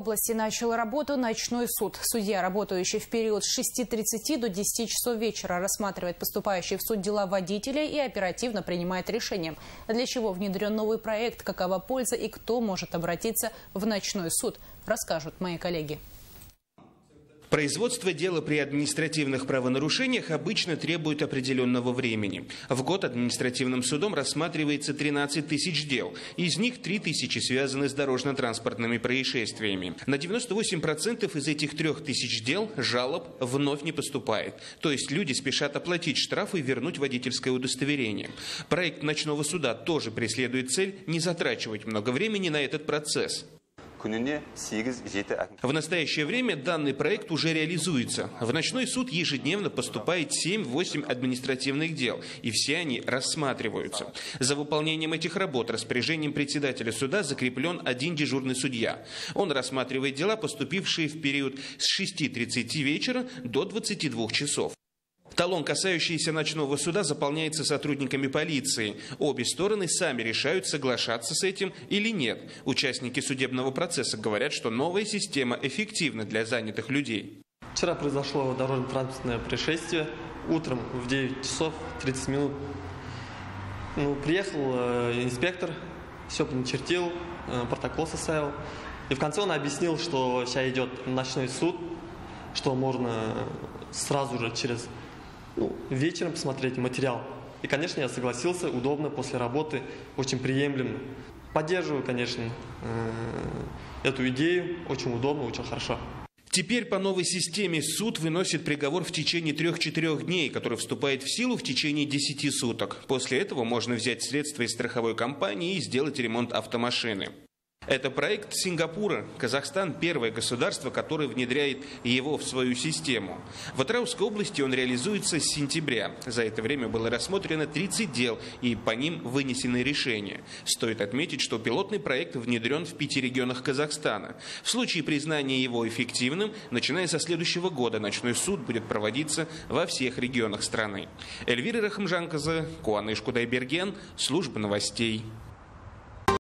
В области начал работу ночной суд. Судья, работающий в период с 6:30 до 10 часов вечера, рассматривает поступающие в суд дела водителя и оперативно принимает решения. Для чего внедрен новый проект, какова польза и кто может обратиться в ночной суд, расскажут мои коллеги. Производство дела при административных правонарушениях обычно требует определенного времени. В год административным судом рассматривается 13 тысяч дел. Из них 3 тысячи связаны с дорожно-транспортными происшествиями. На 98% из этих 3 тысяч дел жалоб вновь не поступает. То есть люди спешат оплатить штрафы и вернуть водительское удостоверение. Проект ночного суда тоже преследует цель не затрачивать много времени на этот процесс. В настоящее время данный проект уже реализуется. В ночной суд ежедневно поступает 7-8 административных дел, и все они рассматриваются. За выполнением этих работ распоряжением председателя суда закреплен один дежурный судья. Он рассматривает дела, поступившие в период с 6:30 вечера до 22 часов. Талон, касающийся ночного суда, заполняется сотрудниками полиции. Обе стороны сами решают, соглашаться с этим или нет. Участники судебного процесса говорят, что новая система эффективна для занятых людей. Вчера произошло дорожно-транспортное происшествие. Утром в 9 часов 30 минут приехал инспектор, все начертил, протокол составил. И в конце он объяснил, что сейчас идет ночной суд, что можно сразу же вечером посмотреть материал. И, конечно, я согласился, удобно после работы, очень приемлемо. Поддерживаю, конечно, эту идею, очень удобно, очень хорошо. Теперь по новой системе суд выносит приговор в течение 3-4 дней, который вступает в силу в течение 10 суток. После этого можно взять средства из страховой компании и сделать ремонт автомашины. Это проект Сингапура. Казахстан – первое государство, которое внедряет его в свою систему. В Атыраускай области он реализуется с сентября. За это время было рассмотрено 30 дел, и по ним вынесены решения. Стоит отметить, что пилотный проект внедрен в 5 регионах Казахстана. В случае признания его эффективным, начиная со следующего года ночной суд будет проводиться во всех регионах страны. Эльвира Рахымжанқызы, Куаныш Кудайберген, служба новостей.